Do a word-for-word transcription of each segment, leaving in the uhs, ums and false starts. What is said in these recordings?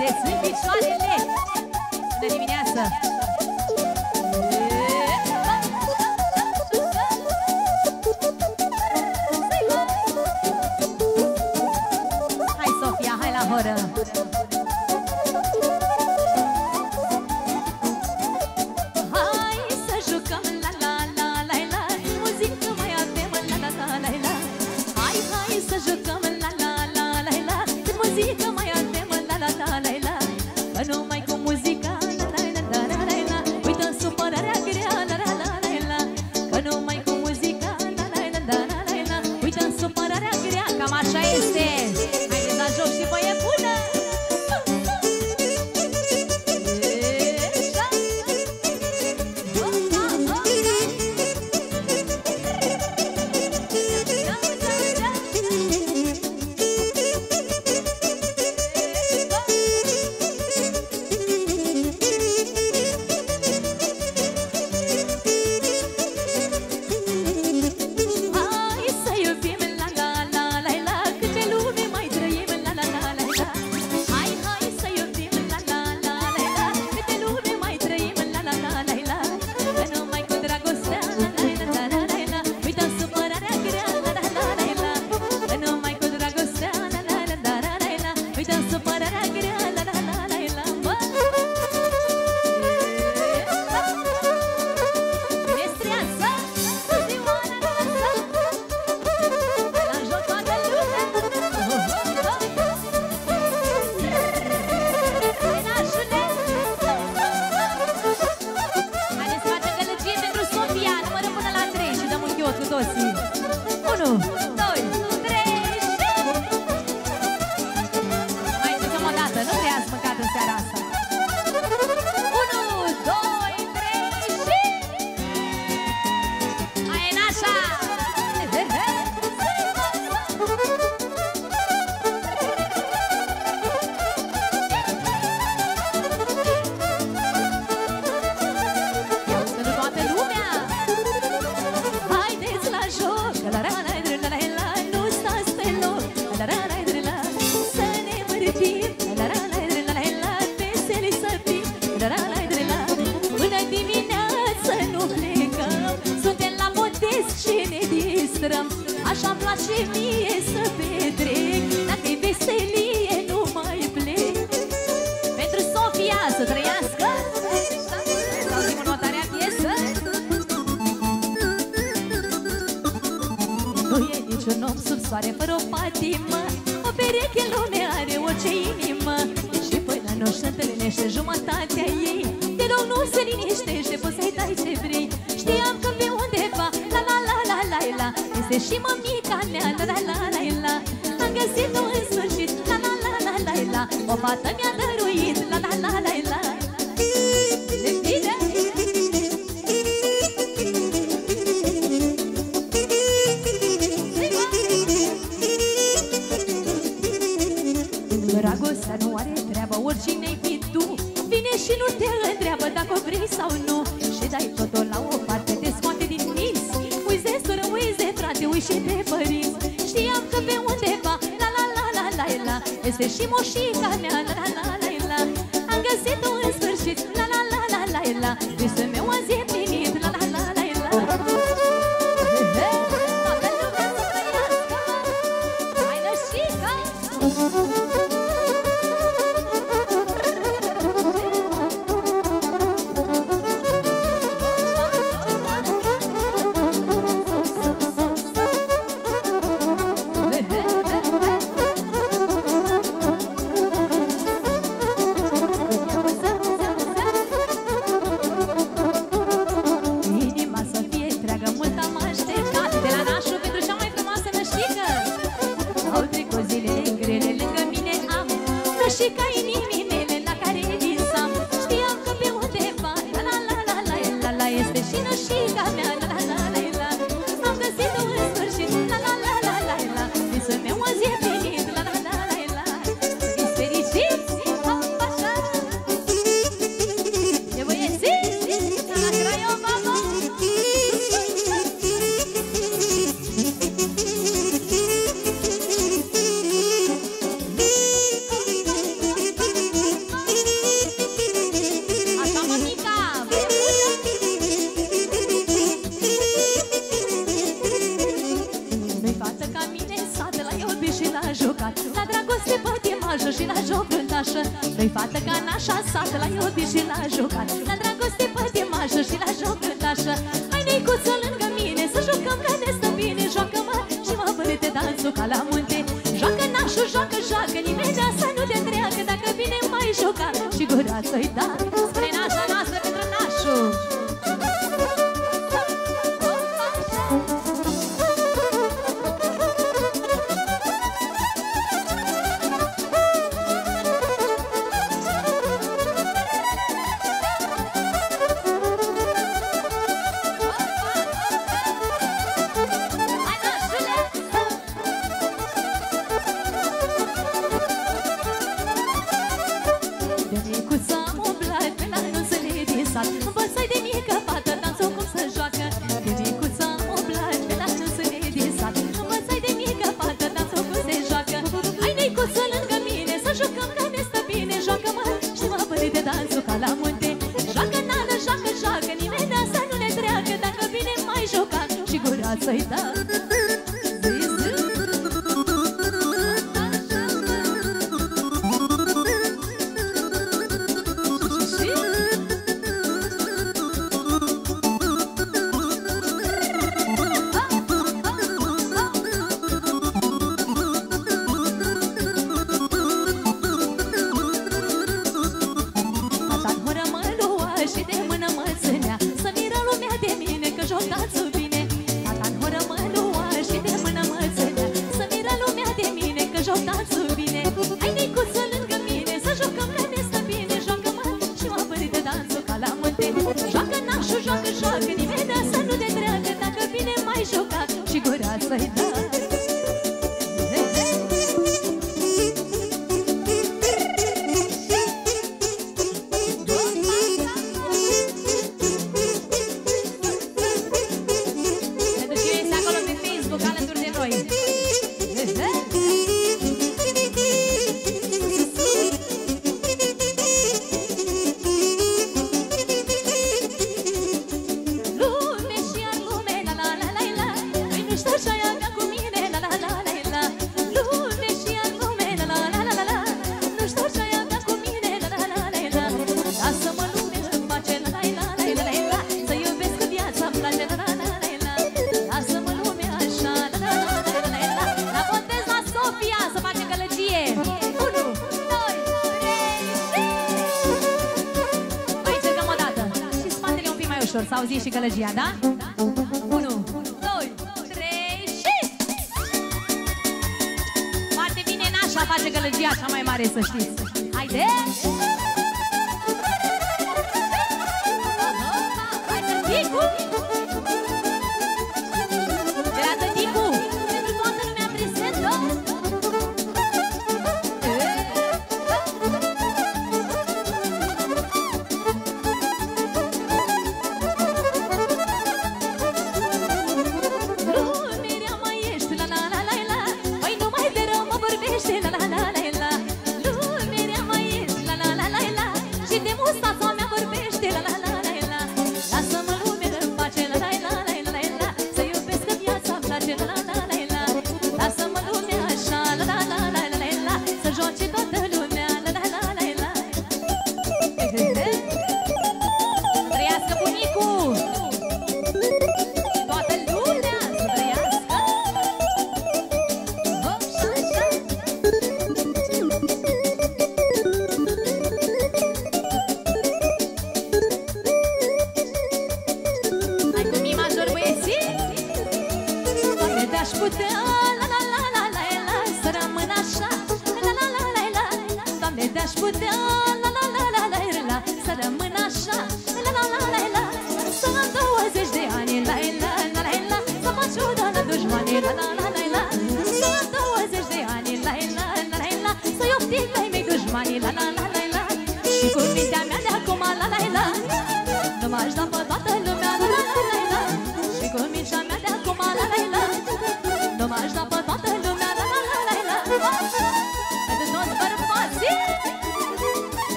Haideți în picioarele! Bună dimineața! Hai, Sofia, hai la horă! Așa-mi place mie să petrec, dacă-i veselie nu mai plec. Pentru Sofia să trăiască, să auzim următoarea piesă. Nu e niciun om sub soare fără o patimă, o pereche în lume are orice inimă. Și până nu-și întâlnește jumătatea ei, te rog nu se liniștește, poți să-i dai ce vrei. Știam că pe undeva, la la la la la la, este și mămica mea, la la la la la. Am găsit-o în sfârșit, la la la la la la, o fată mi-a dăruit, la la la la la. De bine! Dragostea nu are treabă, oricine-i fi tu, vine și nu te întreabă dacă o vrei sau nu. Și dai totul la o parte, te scoate din minți. Uiți de soră, uiți de frate, uiți și de părinți. Știam că pe undeva, la la la la la la, este și moșica mea, la la la la la. Am găsit-o în sfârșit, la la la la la la, visul meu azi e plinit, la la la la la. Toată lumea să trăiască, hai nășica! Și ca inimii mele la care visam. Știam că pe undeva, la la la la la la la, este și nășica mea, la la la la la. Am găsit-o în sfârșit, la la la la la la, visul meu azi e plinit, la la la la la. Fiți fericiți, hop, așa! E băieții, la Craiova, mă! Doi fată ca nașa sată, l-a iubit și l-a jucat. La dragoste pătimașă și la joc cântașă. Hai Nicuță lângă mine, să jucăm că ne stă bine. Joacă-mă și mă bălete dansul ca la munte. Joacă nașul, joacă, joacă, nimeni de asta nu te întreagă. Dacă vine mai juca și gura să-i da. Spre nașa noastră pentru nașul. Învățai de mică fată dansul cum să joacă. De micuță am umblat pe la șunsele din sat. Învățai de mică fată dansul cum se joacă. Hai Nicuță lângă mine, să jucăm că ne stă bine. Joacă-mă și mă băli de dansul ca la munte. Joacă nană, joacă, joacă, nimeni de asta nu ne treacă. Dacă vine mai juca și gura să-i da. Să auziți și gălăgia, da? unu, doi, trei și... Foarte bine, nașa face gălăgia cea mai mare, să știți. Haide! Hai, tăticu! De la tăticu! Pentru toată lumea prezentă!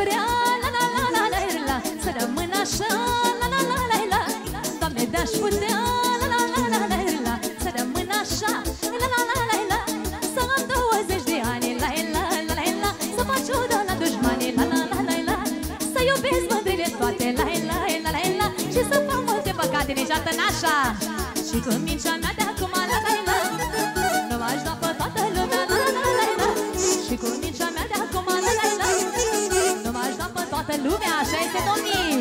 vrea, la la la la la la, să rămân așa, la la la la la. Doamne, de-aș putea, la la la la la la, să rămân așa, la la la la la. Să am douăzeci de ani, la la la la la, să fac ciudă la dușmani, la la la la la. Să iubesc mândrile toate, la la la la la, și să fac multe păcate, niciodată n-așa. Și cu mintea mea de acum, la la la, nu m-aș da pe toată lumea, la la la la. Și cu mintea mea de acum, la la la, nu m-aș da pe toată lumea, așa este, domnii.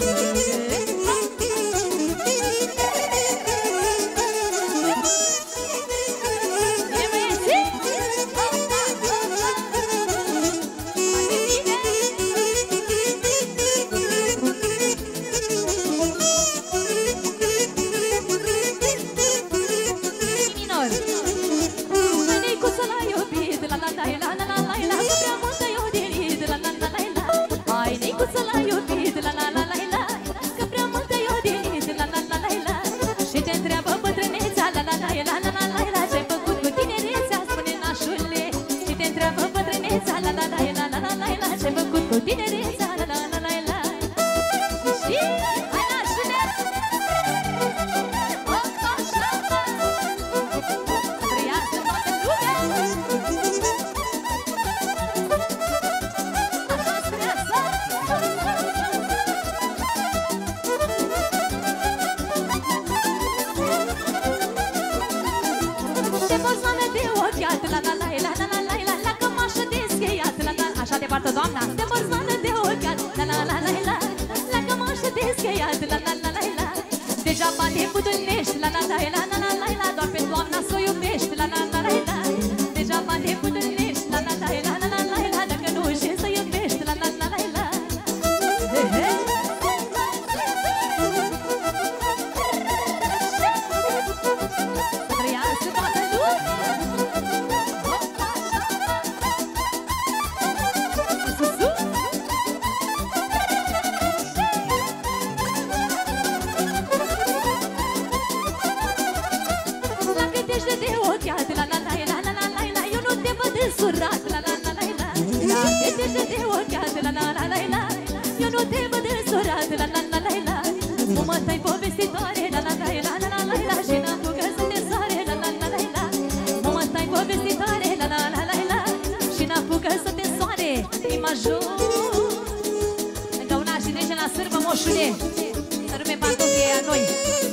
Degeaba te putânești, la la la la la la la, doar pe Doamna s-o iubești, la la la la la. Degeaba te putânești, la la la la la la la, dacă nu știi să iubești, la la la la la. Să trăiască toată lumea. Surat, la la la la la, la te te te ochiat, la la la la la, eu nu te văd însurat, la la la la la. Mă tai povestitoare, la la la la la la la, și n-apucă să te soare, la la la la la. Mă tai povestitoare, la la la la la, și n-apucă să te soare. Imajul încă una și trece la sârbă, moșule, să rume pantofii a noi.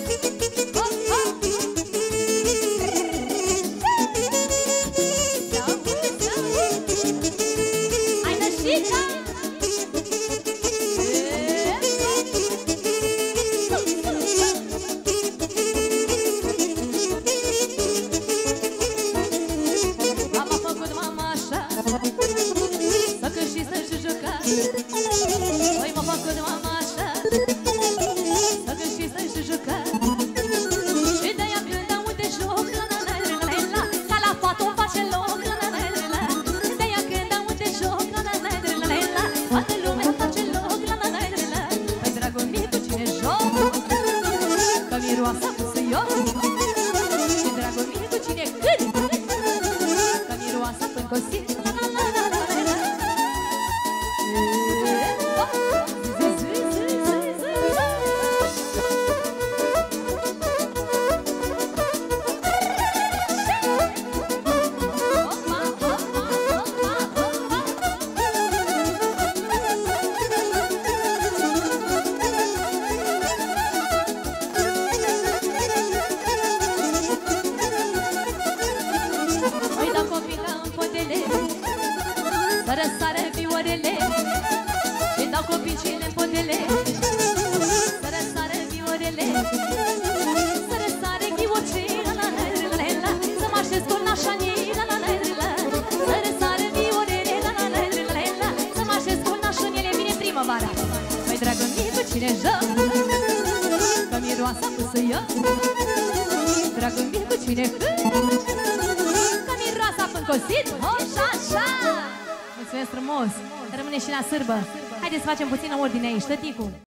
Dragul mie cu cine că miroasa pâncosit, așa, așa. Mulțumesc frumos, rămâne și la sârbă. Haideți să facem puțină ordine aici, tăticu.